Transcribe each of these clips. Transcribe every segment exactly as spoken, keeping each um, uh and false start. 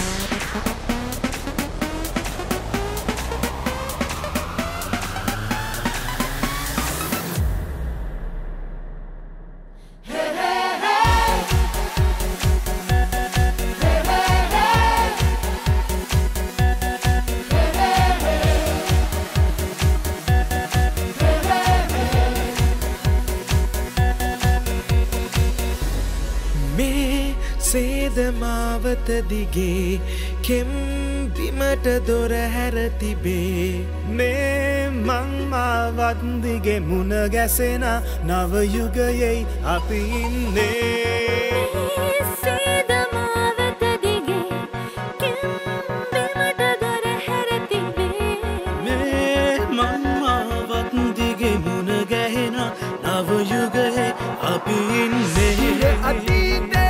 සේදමාවත දිගේ කෙම් බිමට දොර හැර තිබේ මේ මං මාවත් දිගේ මුණ ගැසෙන නව යුගයේ අපි ඉන්නේ සේදමාවත දිගේ කෙම් බිමට දොර හැර තිබේ මේ මං මාවත් දිගේ මුණ ගැහෙන නව යුගයේ අපි ඉන්නේ අතීතේ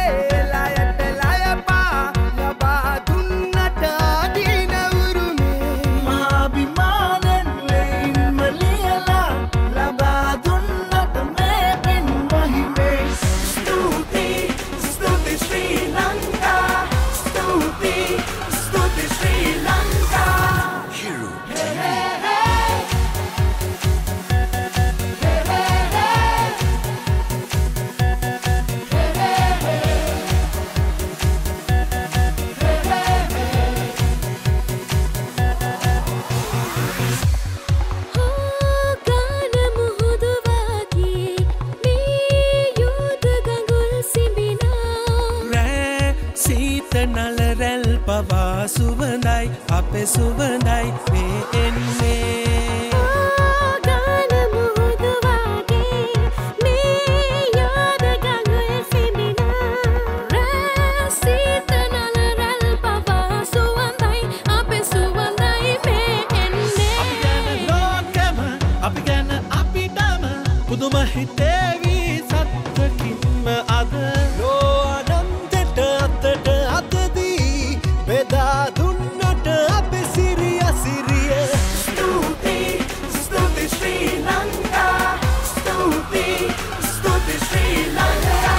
සුවඳයි අපේ සුවඳයි මේ එන්නේ ගාන මුහුදු වගේ මේ යෝධ ගඟුල් සිඹිනා රැසීත නල රැල් පවා සුවඳයි අපේ සුවඳයි මේ එන්නේ අපි ගැන ලෝකෙම අපි ගැන අපිටම පුදුම හිතේවි සත්‍යකින්ම අද ලෝ අනන්තට අතට අතදී බෙදා දුන්නට අපේ සිරිය සිරිය ස්තුති ස්තුති ශ්‍රී ලංකා ස්තුති ස්තුති ශ්‍රී ලංකා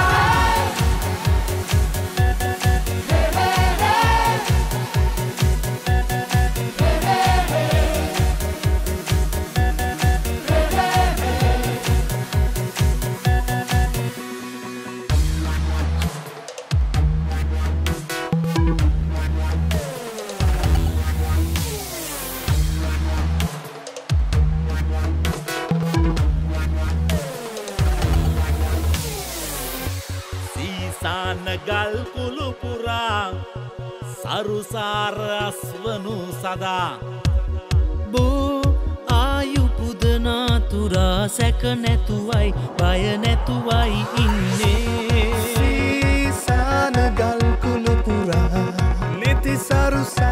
ගල් කුළු පුරා සරුසාර අස්වනු සදා බෝ ආයු පුදනා තුරා සැක නැතුවයි බය නැතුවයි ඉන්නේ සීසාන ගල් කුළු පුරා නිති සරුසා